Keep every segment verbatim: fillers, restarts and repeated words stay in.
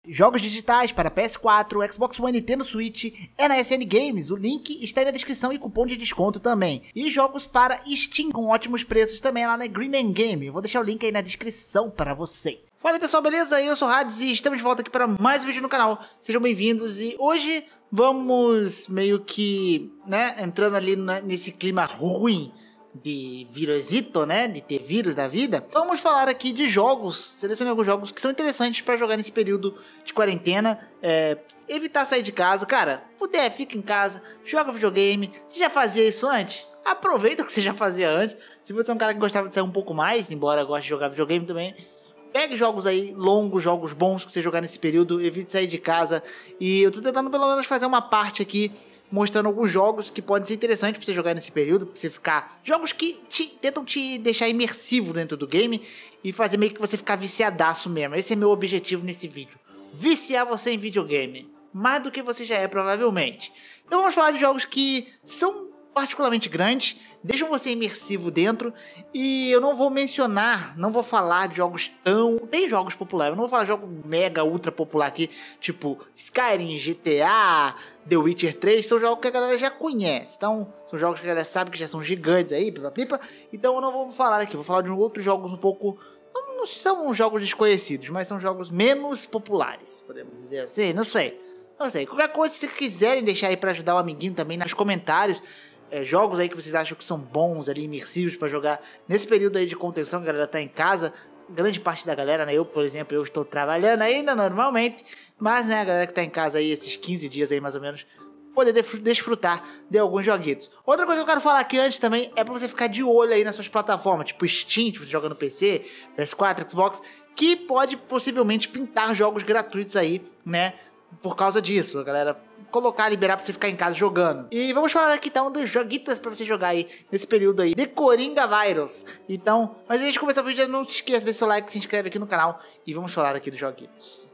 Jogos digitais para P S quatro, Xbox One e Nintendo Switch é na S N Games, o link está aí na descrição e cupom de desconto também. E jogos para Steam com ótimos preços também lá na Green Man Game, eu vou deixar o link aí na descrição para vocês. Fala aí pessoal, beleza? Eu sou o Hades e estamos de volta aqui para mais um vídeo no canal, sejam bem-vindos e hoje vamos meio que, né, entrando ali na, nesse clima ruim de virusito, né, de ter vírus da vida, vamos falar aqui de jogos, selecionei alguns jogos que são interessantes para jogar nesse período de quarentena, é, evitar sair de casa, cara, puder, fica em casa, joga videogame, você já fazia isso antes? Aproveita o que você já fazia antes, se você é um cara que gostava de sair um pouco mais, embora goste de jogar videogame também, pegue jogos aí, longos, jogos bons que você jogar nesse período, evite sair de casa, e eu tô tentando pelo menos fazer uma parte aqui, mostrando alguns jogos que podem ser interessantes pra você jogar nesse período, pra você ficar... Jogos que te, tentam te deixar imersivo dentro do game e fazer meio que você ficar viciadaço mesmo. Esse é meu objetivo nesse vídeo. Viciar você em videogame. Mais do que você já é, provavelmente. Então vamos falar de jogos que são particularmente grandes, deixam você imersivo dentro, e eu não vou mencionar, não vou falar de jogos tão... Tem jogos populares, eu não vou falar de jogo mega, ultra popular aqui, tipo Skyrim, G T A, The Witcher três, são jogos que a galera já conhece, então são jogos que a galera sabe que já são gigantes aí, pipa pipa, então eu não vou falar aqui, vou falar de outros jogos um pouco... Não são jogos desconhecidos, mas são jogos menos populares, podemos dizer assim, não sei. Não sei, qualquer coisa se vocês quiserem deixar aí pra ajudar o amiguinho também nos comentários, É, jogos aí que vocês acham que são bons ali, imersivos pra jogar nesse período aí de contenção, que a galera tá em casa, grande parte da galera, né, eu por exemplo, eu estou trabalhando ainda normalmente, mas né, a galera que tá em casa aí esses quinze dias aí mais ou menos, poder desfrutar de alguns joguitos. Outra coisa que eu quero falar aqui antes também, é pra você ficar de olho aí nas suas plataformas, tipo Steam, se você joga no P C, P S quatro, Xbox, que pode possivelmente pintar jogos gratuitos aí, né, por causa disso, a galera colocar, liberar pra você ficar em casa jogando. E vamos falar aqui então dos joguitos pra você jogar aí nesse período aí de Coringa Virus. Então, mas antes de começar o vídeo, não se esqueça de deixar o like, se inscreve aqui no canal e vamos falar aqui dos joguitos.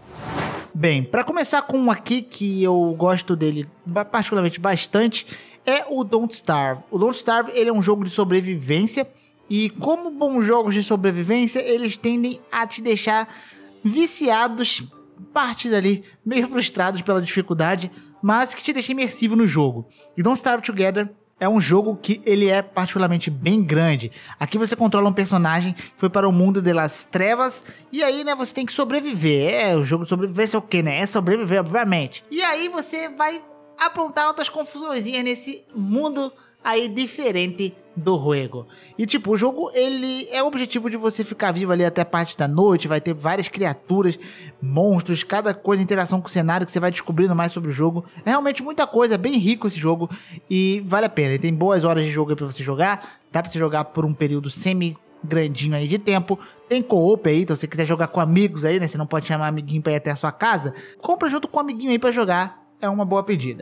Bem, pra começar com um aqui que eu gosto dele particularmente bastante, é o Don't Starve. O Don't Starve, ele é um jogo de sobrevivência e como bons jogos de sobrevivência, eles tendem a te deixar viciados, partes ali, meio frustrados pela dificuldade, mas que te deixa imersivo no jogo. E Don't Starve Together é um jogo que ele é particularmente bem grande. Aqui você controla um personagem que foi para o mundo das trevas, e aí, né, você tem que sobreviver. É, o jogo de sobrevivência é o quê, né? É sobreviver, obviamente. E aí você vai aprontar outras confusõezinhas nesse mundo aí diferente do jogo. E tipo, o jogo, ele é o objetivo de você ficar vivo ali até a parte da noite, vai ter várias criaturas, monstros, cada coisa, interação com o cenário que você vai descobrindo mais sobre o jogo. É realmente muita coisa, é bem rico esse jogo e vale a pena. Ele tem boas horas de jogo aí pra você jogar, dá pra você jogar por um período semi grandinho aí de tempo, tem co-op aí, então se você quiser jogar com amigos aí, né, você não pode chamar amiguinho pra ir até a sua casa, compra junto com um amiguinho aí pra jogar, é uma boa pedida.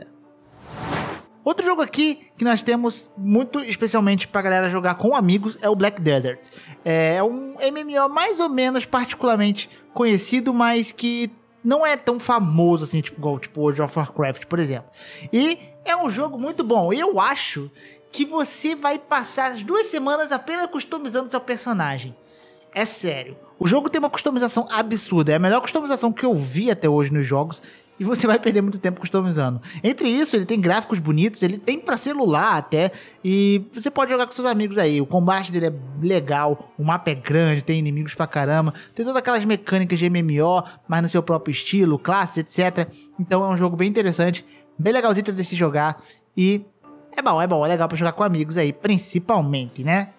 Outro jogo aqui que nós temos muito especialmente pra galera jogar com amigos é o Black Desert. É um M M O mais ou menos particularmente conhecido, mas que não é tão famoso assim, tipo, igual, tipo World of Warcraft, por exemplo. E é um jogo muito bom. E eu acho que você vai passar as duas semanas apenas customizando seu personagem. É sério. O jogo tem uma customização absurda. É a melhor customização que eu vi até hoje nos jogos. E você vai perder muito tempo customizando. Entre isso, ele tem gráficos bonitos, ele tem pra celular até, e você pode jogar com seus amigos aí. O combate dele é legal, o mapa é grande, tem inimigos pra caramba, tem todas aquelas mecânicas de M M O, mas no seu próprio estilo, classe, etcétera. Então é um jogo bem interessante, bem legalzinho de se jogar, e é bom, é bom, é legal pra jogar com amigos aí, principalmente, né?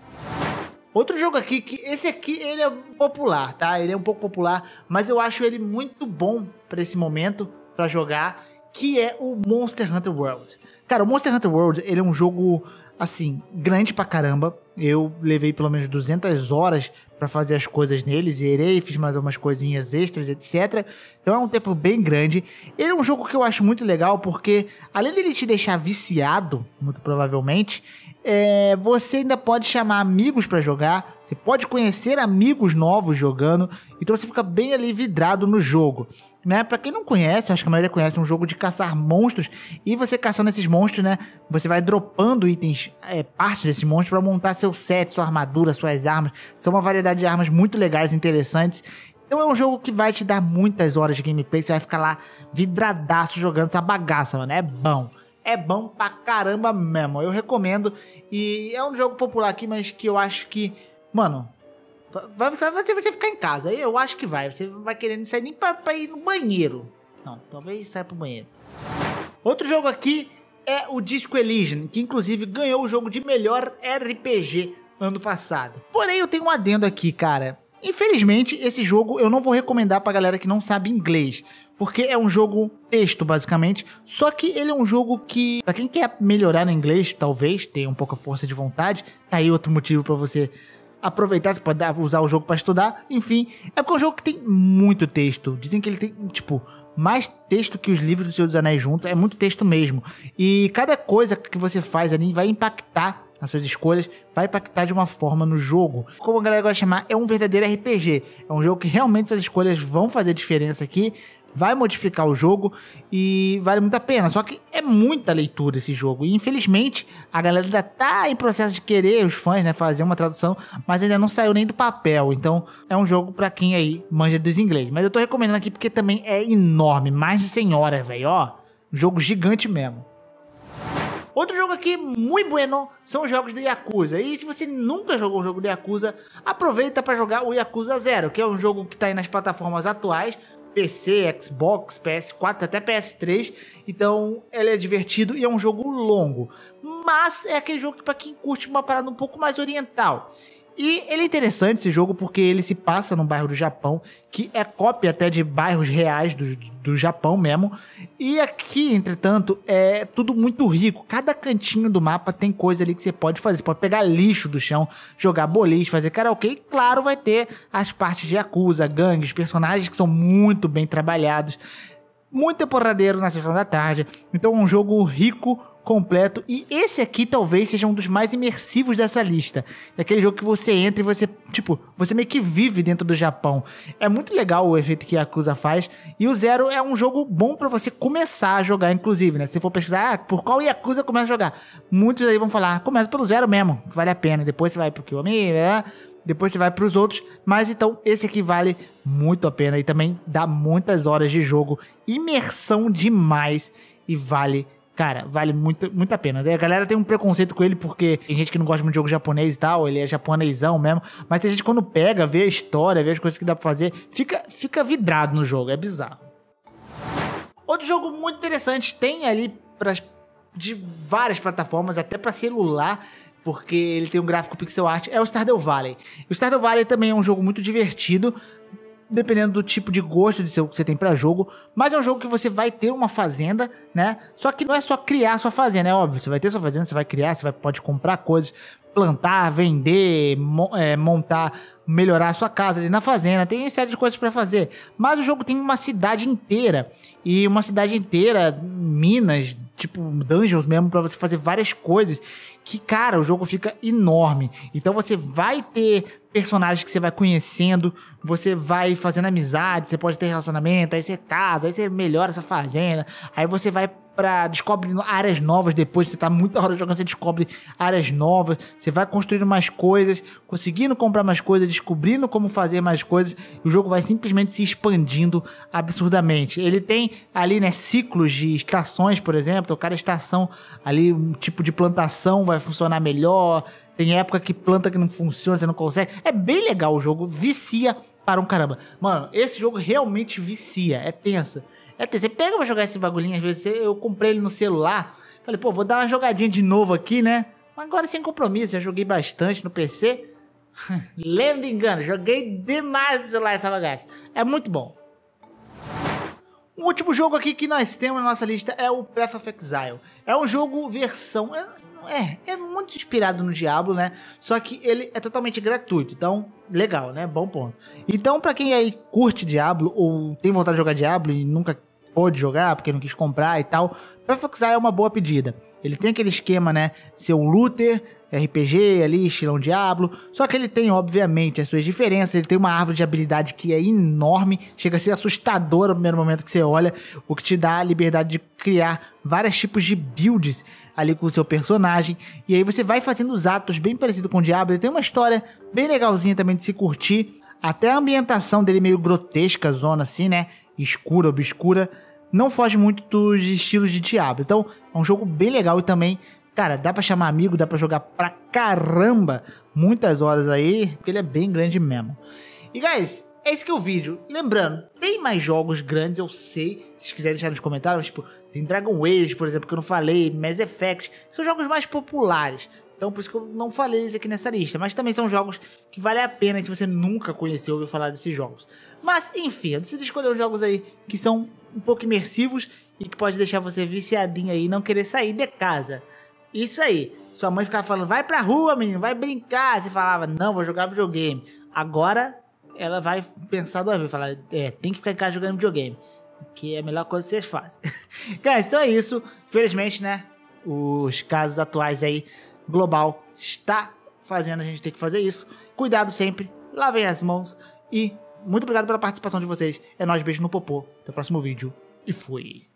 Outro jogo aqui, que esse aqui ele é popular, tá? Ele é um pouco popular, mas eu acho ele muito bom pra esse momento, pra jogar, que é o Monster Hunter World. Cara, o Monster Hunter World, ele é um jogo, assim, grande pra caramba. Eu levei pelo menos duzentas horas pra fazer as coisas nele, zerei, fiz mais umas coisinhas extras, etcétera. Então é um tempo bem grande. Ele é um jogo que eu acho muito legal, porque além dele te deixar viciado, muito provavelmente, É, você ainda pode chamar amigos pra jogar, você pode conhecer amigos novos jogando, então você fica bem ali vidrado no jogo, né? Pra quem não conhece, eu acho que a maioria conhece, é um jogo de caçar monstros, e você caçando esses monstros, né, você vai dropando itens, é, partes desses monstros pra montar seu set, sua armadura, suas armas, são uma variedade de armas muito legais e interessantes, Então é um jogo que vai te dar muitas horas de gameplay, você vai ficar lá vidradaço jogando essa bagaça, mano, é bom. É bom pra caramba mesmo, eu recomendo. E é um jogo popular aqui, mas que eu acho que, mano, vai, vai, vai você ficar em casa, eu acho que vai. Você vai querendo sair nem pra, pra ir no banheiro. Não, talvez saia pro banheiro. Outro jogo aqui é o Disco Elysium, que inclusive ganhou o jogo de melhor R P G ano passado. Porém, eu tenho um adendo aqui, cara. Infelizmente, esse jogo eu não vou recomendar pra galera que não sabe inglês, porque é um jogo texto, basicamente. Só que ele é um jogo que, pra quem quer melhorar no inglês, talvez, tenha um pouco a força de vontade, tá aí outro motivo pra você aproveitar, você pode usar o jogo pra estudar, enfim. É porque é um jogo que tem muito texto. Dizem que ele tem, tipo, mais texto que os livros do Senhor dos Anéis juntos, é muito texto mesmo. E cada coisa que você faz ali vai impactar as suas escolhas, vai impactar de uma forma no jogo. Como a galera gosta de chamar, é um verdadeiro R P G. É um jogo que realmente suas escolhas vão fazer diferença aqui, vai modificar o jogo e vale muito a pena. Só que é muita leitura esse jogo. E infelizmente a galera ainda tá em processo de querer, os fãs, né, fazer uma tradução, mas ainda não saiu nem do papel. Então é um jogo pra quem aí manja dos inglês. Mas eu tô recomendando aqui porque também é enorme, mais de cem horas, velho. Ó, um jogo gigante mesmo. Outro jogo aqui, muito bueno, são os jogos do Yakuza. E se você nunca jogou um jogo do Yakuza, aproveita para jogar o Yakuza Zero, que é um jogo que está aí nas plataformas atuais, P C, Xbox, P S quatro, até P S três. Então ele é divertido e é um jogo longo. Mas é aquele jogo que para quem curte uma parada um pouco mais oriental. E ele é interessante esse jogo porque ele se passa num bairro do Japão, que é cópia até de bairros reais do, do Japão mesmo. E aqui, entretanto, é tudo muito rico. Cada cantinho do mapa tem coisa ali que você pode fazer. Você pode pegar lixo do chão, jogar boliche, fazer karaokê. E claro, vai ter as partes de Yakuza, gangues, personagens que são muito bem trabalhados. Muito porradeiro na sessão da tarde. Então é um jogo rico, completo, e esse aqui talvez seja um dos mais imersivos dessa lista. É aquele jogo que você entra e você, tipo, você meio que vive dentro do Japão. É muito legal o efeito que a Yakuza faz, e o Zero é um jogo bom pra você começar a jogar, inclusive, né? Se você for pesquisar, ah, por qual Yakuza começa a jogar? Muitos aí vão falar, começa pelo Zero mesmo, que vale a pena, depois você vai pro Kiwami, né? Depois você vai pros outros, mas então esse aqui vale muito a pena e também dá muitas horas de jogo, imersão demais e vale. Cara, vale muito, muito a pena. A galera tem um preconceito com ele porque tem gente que não gosta muito de jogo japonês e tal, ele é japonesão mesmo, mas tem gente que quando pega, vê a história, vê as coisas que dá pra fazer, fica, fica vidrado no jogo, é bizarro. Outro jogo muito interessante, tem ali pras, de várias plataformas, até pra celular, porque ele tem um gráfico pixel art, é o Stardew Valley. O Stardew Valley também é um jogo muito divertido, dependendo do tipo de gosto de seu, que você tem pra jogo, mas é um jogo que você vai ter uma fazenda, né? Só que não é só criar sua fazenda, é óbvio, você vai ter sua fazenda, você vai criar, você vai, pode comprar coisas, plantar, vender, mo é, montar, melhorar a sua casa ali na fazenda, tem uma série de coisas pra fazer, mas o jogo tem uma cidade inteira, e uma cidade inteira, minas, tipo dungeons mesmo, pra você fazer várias coisas, que cara, o jogo fica enorme, então você vai ter personagens que você vai conhecendo, você vai fazendo amizade, você pode ter relacionamento, aí você casa, aí você melhora essa fazenda, aí você vai pra descobre áreas novas depois, você tá muita hora jogando, você descobre áreas novas, você vai construindo mais coisas, conseguindo comprar mais coisas, descobrindo como fazer mais coisas, e o jogo vai simplesmente se expandindo absurdamente. Ele tem ali, né, ciclos de estações, por exemplo, então cada estação ali, um tipo de plantação vai funcionar melhor, tem época que planta que não funciona, você não consegue. É bem legal o jogo, vicia para um caramba. Mano, esse jogo realmente vicia, é tenso. É tenso, você pega pra jogar esse bagulhinho, às vezes eu comprei ele no celular, falei, pô, vou dar uma jogadinha de novo aqui, né? Mas agora sem compromisso, já joguei bastante no P C. Lendo engano, joguei demais no celular essa bagaça. É muito bom. O último jogo aqui que nós temos na nossa lista é o Path of Exile. É um jogo versão... É, é muito inspirado no Diablo, né? Só que ele é totalmente gratuito, então, legal, né? Bom ponto. Então, pra quem aí curte Diablo, ou tem vontade de jogar Diablo e nunca pôde jogar, porque não quis comprar e tal, Path of Exile é uma boa pedida. Ele tem aquele esquema, né? Ser um looter, R P G ali, estilão Diablo. Só que ele tem, obviamente, as suas diferenças. Ele tem uma árvore de habilidade que é enorme. Chega a ser assustadora no primeiro momento que você olha. O que te dá a liberdade de criar vários tipos de builds ali com o seu personagem. E aí você vai fazendo os atos bem parecido com o Diablo. Ele tem uma história bem legalzinha também de se curtir. Até a ambientação dele meio grotesca, zona assim, né? Escura, obscura. Não foge muito dos estilos de Diablo. Então, é um jogo bem legal e também, cara, dá pra chamar amigo, dá pra jogar pra caramba. Muitas horas aí, porque ele é bem grande mesmo. E, guys, é esse que é o vídeo. Lembrando, tem mais jogos grandes, eu sei. Se vocês quiserem deixar nos comentários, tipo, tem Dragon Age, por exemplo, que eu não falei, Mass Effect. São jogos mais populares. Então, por isso que eu não falei isso aqui nessa lista. Mas também são jogos que vale a pena se você nunca conheceu ou ouviu falar desses jogos. Mas, enfim, eu decidi escolher os jogos aí que são um pouco imersivos e que pode deixar você viciadinho aí e não querer sair de casa. Isso aí. Sua mãe ficava falando, vai pra rua, menino, vai brincar. Você falava, não, vou jogar videogame. Agora, ela vai pensar duas vezes. Falar, é, tem que ficar em casa jogando videogame. Que é a melhor coisa que vocês fazem. Guys, então é isso. Infelizmente, né, os casos atuais aí, global, está fazendo a gente ter que fazer isso. Cuidado sempre, lavem as mãos e muito obrigado pela participação de vocês. É nóis, beijo no popô. Até o próximo vídeo e fui.